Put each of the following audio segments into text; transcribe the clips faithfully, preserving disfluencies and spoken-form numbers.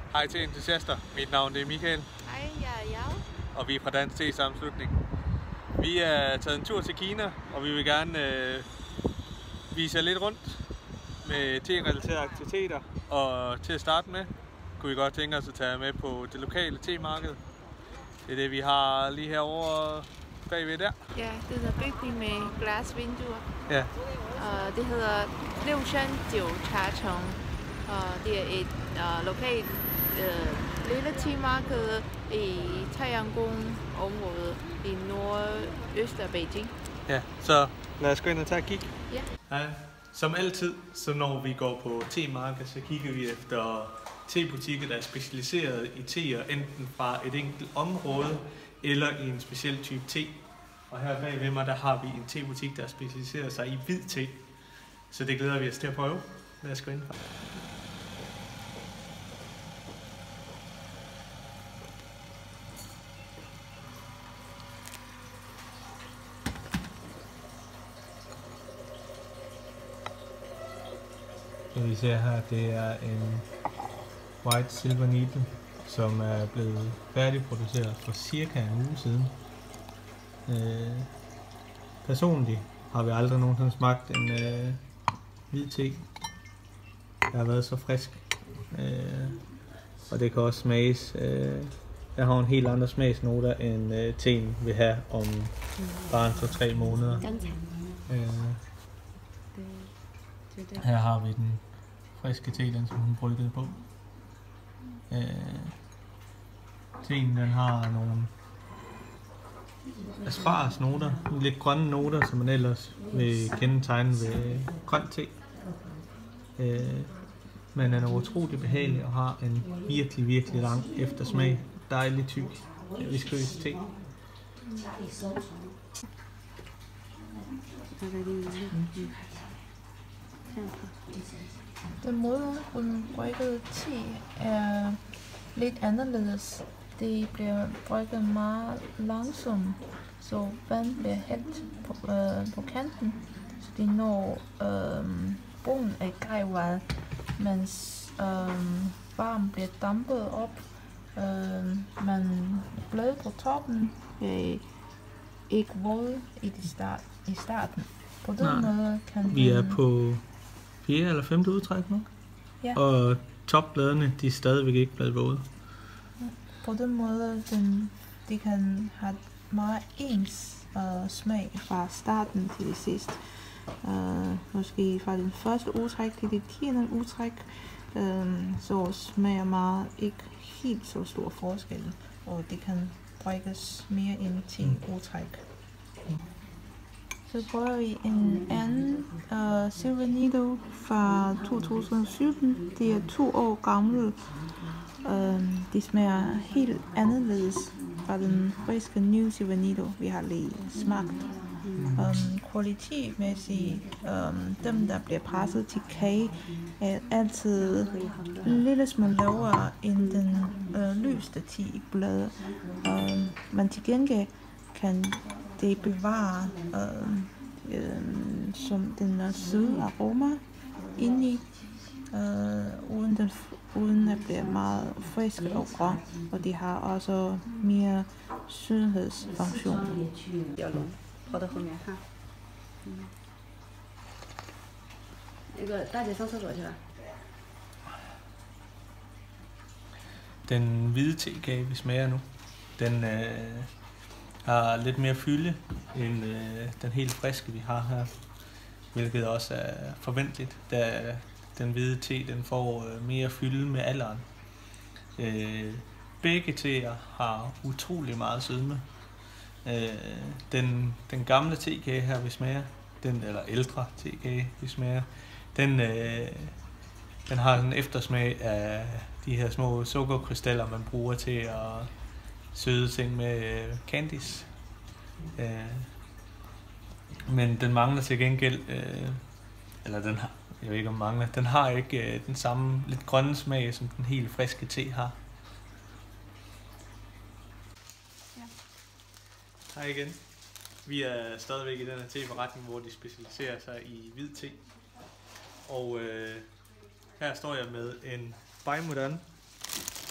Hej til entusiaster. Mit navn er Michael. Hej, jeg er Jav. Og vi er fra Dansk Te-sammenslutning. Vi er taget en tur til Kina, og vi vil gerne øh, vise jer lidt rundt med te-relaterede aktiviteter. Og til at starte med, kunne vi godt tænke os at tage med på det lokale te-marked. Det er det, vi har lige herovre bagved der. Ja, det er en bygning med glasvinduer. Ja. Og det hedder Liushan Jiu Cha Cheng. Og det er et uh, lokalt uh, lille te-marked i Taiyangong-området i nordøst af Beijing. Ja, så lad os gå ind og tage et kig. Ja. Ja. Som altid, så når vi går på te-marked, så kigger vi efter te-butikker, der er specialiseret i teer, enten fra et enkelt område eller i en speciel type te. Og her bag ved mig, der har vi en te-butik, der specialiserer sig i hvid te. Så det glæder vi os til at prøve. Lad os gå ind. Det vi ser her, det er en White Silver Needle, som er blevet færdigproduceret for cirka en uge siden. Øh, personligt har vi aldrig nogensinde smagt en øh, hvid te, der har været så frisk. Øh, og det kan også smages. Øh, der har en helt andre smagsnoter end øh, teen vil have om bare en to-tre måneder. Øh, her har vi den friske te, den som hun bryggede på. Øh, teen, den har nogle asparges noter, lidt grønne noter, som man ellers vil kendetegne ved grøn te. Øh, men den er utrolig behagelig og har en virkelig, virkelig lang eftersmag. Dejlig tyk, viskøs te. Den måde, hun brygger te, er lidt anderledes. Det bliver brygget meget langsomt, så vand bliver hældt på, øh, på kanten, så det når øh, bunden af gejvand, mens øh, varmen bliver dampet op. Øh, man blød på toppen bliver ikke våd i, de start, i starten. På den Nej, måde kan vi er den, på fjerde eller femte udtræk nu, ja. Og topbladene, de er stadigvæk ikke blevet våde. På den måde, den, de kan have meget ens uh, smag fra starten til det sidste. Uh, måske fra den første udtræk til det tiende udtræk, uh, så smager meget ikke helt så stor forskel, og det kan brygges mere end ti udtræk. Så prøver vi en anden uh, Silver Needle fra to tusind og sytten. Det er to år gammel. Uh, de smager helt anderledes fra den friske New Silver Needle, vi har lige smagt. Um, kvalitetmæssigt, um, dem der bliver presset til kage, er altid en lille smule lavere end den uh, lyste te-blade. Um, men til gengæld kan det bevare uh, uh, som den uh, søde aroma indeni, uh, uden, den, uden at blive meget frisk og grøn, og de har også mere sødhedsfunktion. 跑到后面哈。嗯。那个大姐上厕所去了。 Den hvide tekage, vi smager nu, den øh, har lidt mere fylde end øh, den helt friske, vi har her. Hvilket også er forventeligt, da den hvide te den får øh, mere fylde med alderen. Øh, begge teer har utrolig meget sødme. Øh, den, den gamle tekage her, vi smager, den, eller ældre tekage, vi smager, den, øh, den har en eftersmag af de her små sukkerkrystaller, man bruger til at søde ting med øh, candies. Øh, men den mangler til gengæld, øh, eller den har, jeg ved ikke om mangler, den har ikke øh, den samme lidt grønne smag, som den helt friske te har. Hej igen. Vi er stadigvæk i den her te-forretning, hvor de specialiserer sig i hvid te. Og øh, her står jeg med en Bai Mudan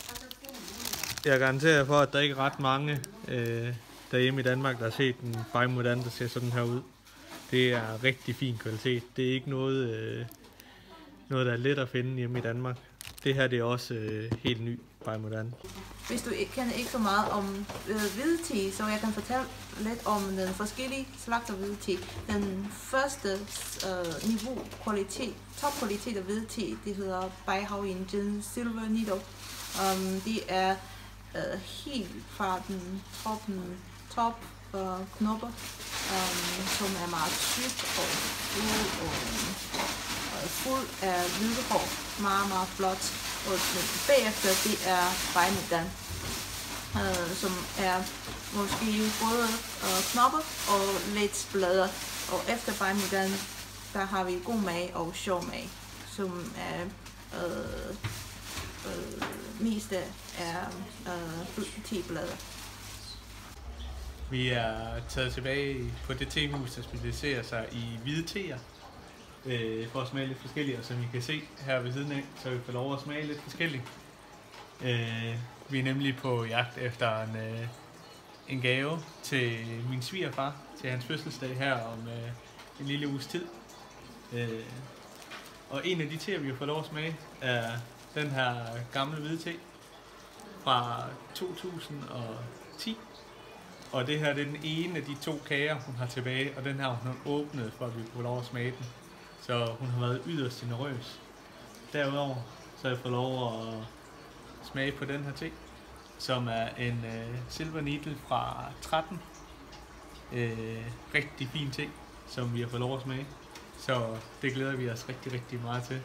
Jeg garanterer for, at der ikke er ret mange øh, derhjemme i Danmark, der har set en Bai Mudan, der ser sådan her ud. Det er rigtig fin kvalitet. Det er ikke noget, øh, noget der er let at finde hjemme i Danmark. Det her det er også øh, helt ny Bai Mudan. Hvis du ikke kender ikke så meget om øh, hvidte, så jeg kan fortælle lidt om den forskellige slags af hvidte. Den første øh, niveau kvalitet, topkvalitet af hvidte, det hedder Bai Hao Yin Silver Needle. Um, det er øh, helt fra den toppen, top øh, knopper, um, som er meget tyk og fuld og øh, fuld af hvide hår. Meget, meget flot. Og bagefter det er Bai Mudan, øh, som er måske både øh, knopper og lidt blade. Og efter Bai Mudan, der har vi god mage og sjov mage, som er øh, øh, mest af øh, teblade. Vi er taget tilbage på det tehus, der specialiserer sig i hvide teer. Øh, for at smage lidt forskelligt, og som I kan se her ved siden af, så vi får lov at smage lidt forskelligt. Øh, vi er nemlig på jagt efter en, øh, en gave til min svigerfar, til hans fødselsdag her om øh, en lille uges tid. Øh, og en af de teer, vi har fået lov at smage, er den her gamle hvide te fra to tusind og ti. Og det her det er den ene af de to kager, hun har tilbage, og den her hun har åbnet, for at vi får lov at smage den. Så hun har været yderst generøs. Derudover så har jeg fået lov at smage på den her te, som er en øh, Silver Needle fra tretten. Øh, rigtig fin te, som vi har fået lov at smage. Så det glæder vi os rigtig, rigtig meget til.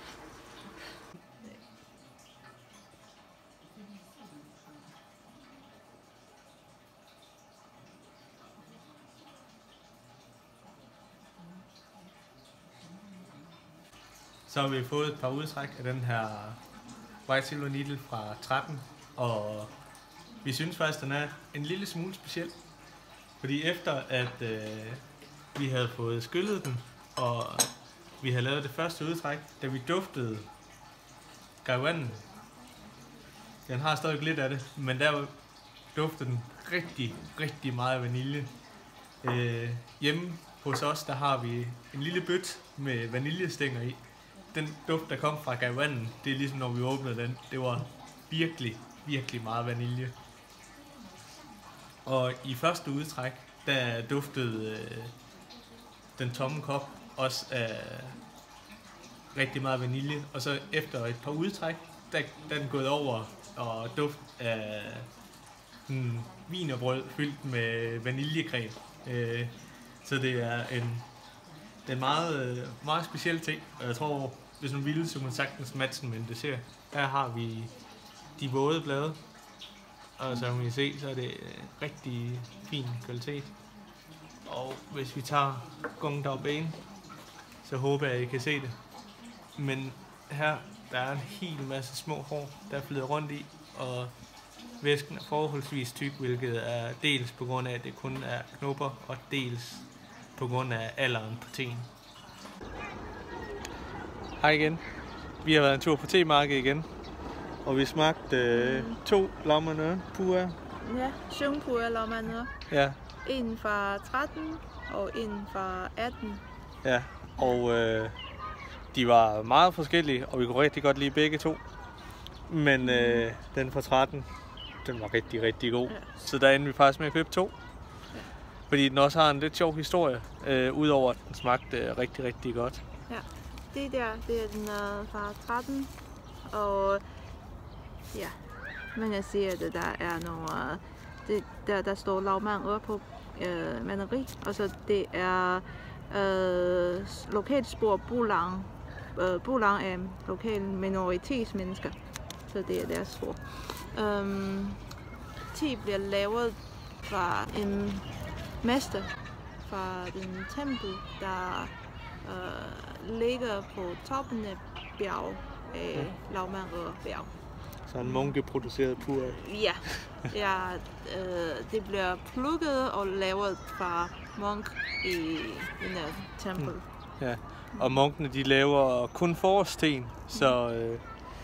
Så har vi fået et par udtræk af den her White Silver Needle fra tretten, og vi synes faktisk, at den er en lille smule speciel. Fordi efter at øh, vi havde fået skyllet den, og vi havde lavet det første udtræk, da vi duftede gaiwanen, den har stadig lidt af det, men der duftede den rigtig, rigtig meget vanilje. Øh, hjemme hos os, der har vi en lille bøtte med vaniljestænger i. Den duft, der kom fra gaiwanen, det er ligesom når vi åbnede den, det var virkelig, virkelig meget vanilje. Og i første udtræk, der duftede øh, den tomme kop også af rigtig meget vanilje. Og så efter et par udtræk, der, der er den gået over og duft af hmm, wienerbrød fyldt med vaniljekrem. Øh, så det er en, det er meget, meget speciel ting, og jeg tror, hvis man ville, så kunne man sagtens matche med en dessert. Her har vi de våde blade, og som I kan se, så er det rigtig fin kvalitet. Og hvis vi tager Gong Dao Bean, så håber jeg, at I kan se det. Men her, der er en hel masse små hår, der er flyder rundt i, og væsken er forholdsvis tyk, hvilket er dels på grund af, at det kun er knopper, og dels på grund af alderen på teen. Hej igen. Vi har været en tur på temarkedet igen, og vi smagte øh, to lammernø pura. Ja, syv pura lammernø. Ja. En fra tretten og en fra atten. Ja, og øh, de var meget forskellige, og vi kunne rigtig godt lide begge to. Men øh, den fra tretten, den var rigtig, rigtig god. Ja. Så der endte vi faktisk med at købe to. Ja. Fordi den også har en lidt sjov historie, øh, udover at den smagte øh, rigtig, rigtig godt. Ja, det der, det er den øh, fra tretten, og ja, man kan se, at der er nogle, det, der, der står lavmand over på øh, maneri, og så det er øh, lokalspor Bulang. Øh, Bulang er lokale minoritetsmennesker, så det er deres spor. Um, te bliver lavet fra en mester fra den tempel, der øh, ligger på toppen af bjerg af Lavmandrød bjerg. Så en munkeproduceret pur? Ja, ja øh, det bliver plukket og lavet fra munk i den der tempel. Ja, og munkene de laver kun forårsten, så øh,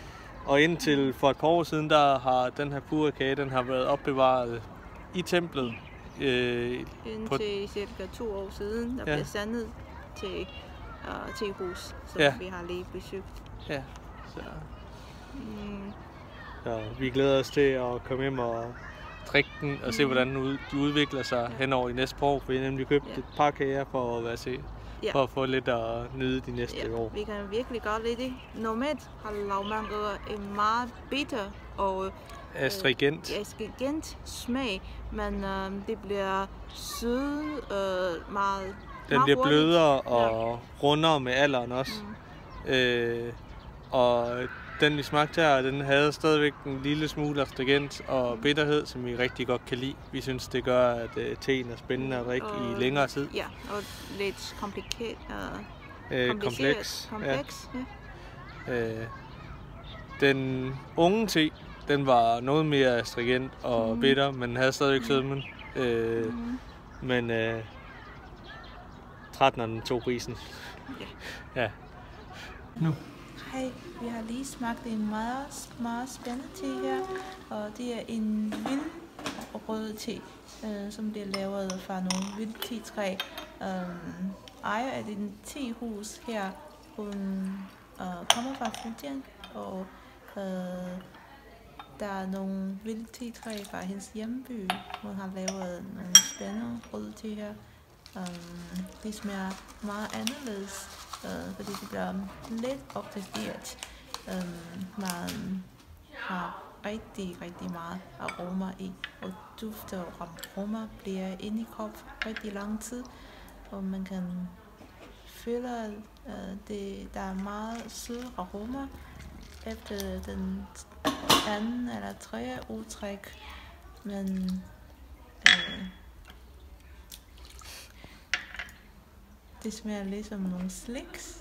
Og indtil for et par år siden, der har den her pure kage, den har været opbevaret i templet. Øh, Indtil cirka to år siden, der ja. blev sendt til uh, tehus, som ja. vi har lige besøgt. Ja, så. Mm. Så vi glæder os til at komme hjem og drikke den og se, Mm. hvordan de udvikler sig ja. henover i næste år. Vi har nemlig købt ja. et par kager for at være se. Ja. For at få lidt at nyde de næste ja. år. Vi kan virkelig godt lide det. Normalt har lavmangler en meget bitter og astringent. Øh, astringent smag, men øh, det bliver sød øh, meget. Den meget bliver hurtigt. blødere og ja. rundere med alderen også. Mm. Øh, og den vi smagte her, den havde stadigvæk en lille smule astringent og bitterhed, som vi rigtig godt kan lide. Vi synes, det gør, at uh, teen er spændende at drikke og, i længere tid. Ja, og lidt komplikeret. Uh, øh, kompleks. kompleks ja. Ja. Øh, den unge te, den var noget mere astringent og mm. bitter, men havde stadigvæk sødmen. Øh, mm. Men øh, tretteneren tog prisen. Ja. ja. Nu. Hej, vi har lige smagt en meget, meget spændende te her, og det er en vild rød te, øh, som bliver lavet fra nogle vilde tetræ. Um, ejer af den tehus her, hun øh, kommer fra Fujian, og øh, der er nogle vilde tetræ fra hendes hjemby. Hun har lavet nogle spændende røde te her. Um, det smager meget anderledes. Uh, fordi det bliver lidt oxideret. Um, man har rigtig, rigtig meget aroma i, og duft og aroma bliver inde i kroppen rigtig lang tid, og man kan føle, at uh, det, der er meget sød aroma efter den anden eller tredje udtræk, men uh, det smager lidt som nogle slicks.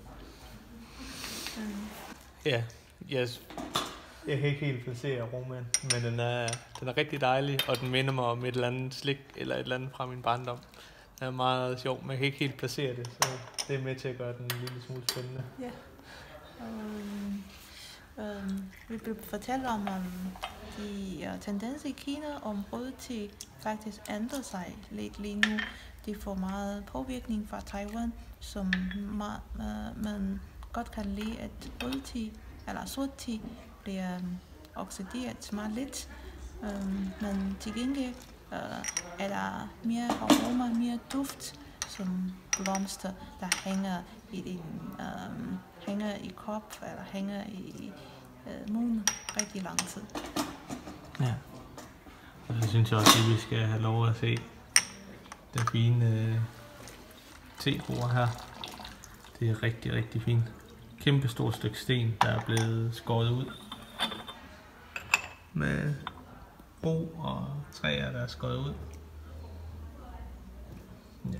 Mm. Ja, yes. Jeg kan ikke helt placere aromaen, men den er, den er rigtig dejlig, og den minder mig om et eller andet slik, eller et eller andet fra min barndom. Den er meget sjov, men jeg kan ikke helt placere det, så det er med til at gøre den en lille smule spændende. Ja. Um, um, vi vil fortælle om, om de uh, tendenser i Kina, om rød te faktisk ændrer sig lidt lige nu. Det får meget påvirkning fra Taiwan, som ma- uh, man godt kan lide, at rød te eller sort te bliver um, oxideret meget lidt. Um, men til gengæld uh, er der mere aroma, mere duft, som blomster, der hænger i din, um, hænger i krop eller hænger i uh, munden rigtig lang tid. Ja, og så synes jeg også, at vi skal have lov at se den fine øh, te-bord her. Det er rigtig, rigtig fint. Kæmpe stort stykke sten, der er blevet skåret ud. Med ro og træer, der er skåret ud. Ja.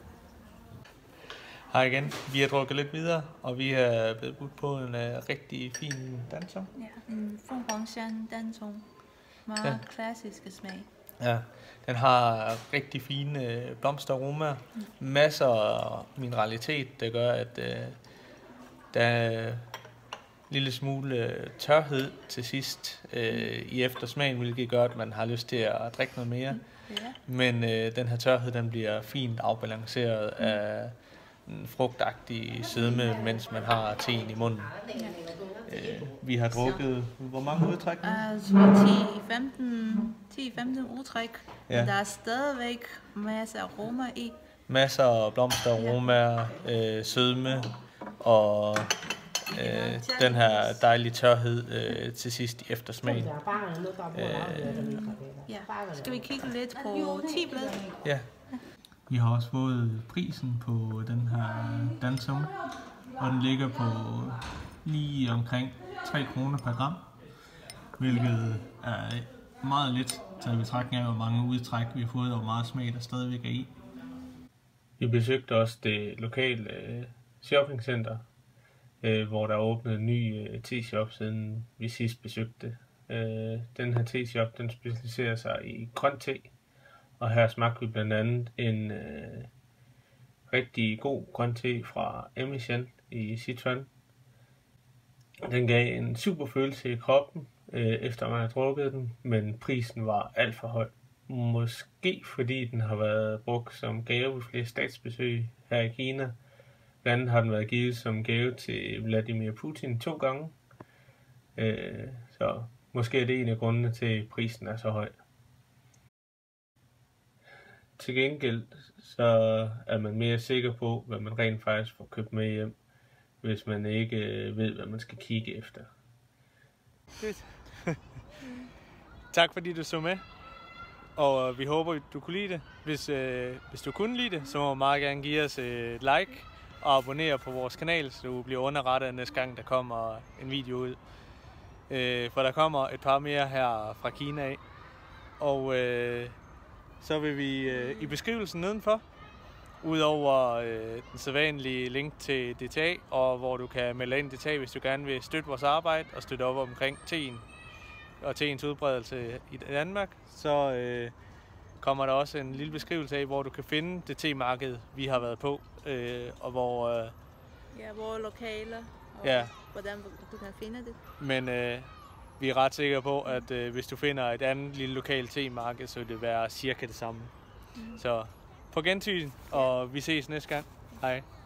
Hej igen. Vi har drukket lidt videre, og vi er blevet budt på en uh, rigtig fin dansong. Ja, en Fenghuangshan dansong. Meget ja. Klassiske smag. Ja, den har rigtig fine øh, blomsteraroma, mm. masser af mineralitet, der gør, at øh, der er en lille smule øh, tørhed til sidst øh, i eftersmagen, hvilket gør, at man har lyst til at drikke noget mere. Mm. Yeah. Men øh, den her tørhed, den bliver fint afbalanceret mm. af en frugtagtig sødme, mens man har teen i munden. Yeah. Øh, vi har drukket, hvor mange udtræk nu? Altså ti femten udtræk, ja. Men der er stadigvæk masser af aroma i. Masser af blomsteraromaer, øh, sødme og øh, den her dejlige tørhed øh, til sidst i eftersmagen. Øh, ja. Skal vi kigge lidt på te-bladet? Ja. Vi har også fået prisen på den her dansung, og den ligger på lige omkring tre kroner per gram, hvilket er meget lidt, taget i betragtning af, hvor mange udtræk vi har fået, og hvor meget smag der stadigvæk er i. Vi besøgte også det lokale øh, shoppingcenter, øh, hvor der er åbnet en ny øh, te-shop, siden vi sidst besøgte det. Øh, den her te-shop, den specialiserer sig i grøn te, og her smagte vi blandt andet en øh, rigtig god grøn te fra Emishan i Sichuan. Den gav en super følelse i kroppen, øh, efter man har drukket den, men prisen var alt for høj. Måske fordi den har været brugt som gave ved flere statsbesøg her i Kina. Blandt andet har den været givet som gave til Vladimir Putin to gange. Øh, så måske er det en af grundene til, at prisen er så høj. Til gengæld så er man mere sikker på, hvad man rent faktisk får købt med hjem, hvis man ikke ved, hvad man skal kigge efter. Fedt. Tak fordi du så med, og vi håber, du kunne lide det. Hvis, øh, hvis du kunne lide det, så må du meget gerne give os et like og abonnere på vores kanal, så du bliver underrettet næste gang, der kommer en video ud. Øh, for der kommer et par mere her fra Kina af. Og øh, så vil vi øh, i beskrivelsen nedenfor, udover øh, den sædvanlige link til D T A, og hvor du kan melde ind i D T A, hvis du gerne vil støtte vores arbejde og støtte op omkring teen og teens udbredelse i Danmark, så øh, kommer der også en lille beskrivelse af, hvor du kan finde det te-marked, vi har været på, øh, og hvor... Øh, Ja, hvor lokaler, og ja, hvordan du kan finde det. men øh, vi er ret sikre på, at øh, hvis du finder et andet lille lokalt te-marked, så vil det være cirka det samme. Mm. Så på gensyn, og vi ses næste gang. Hej.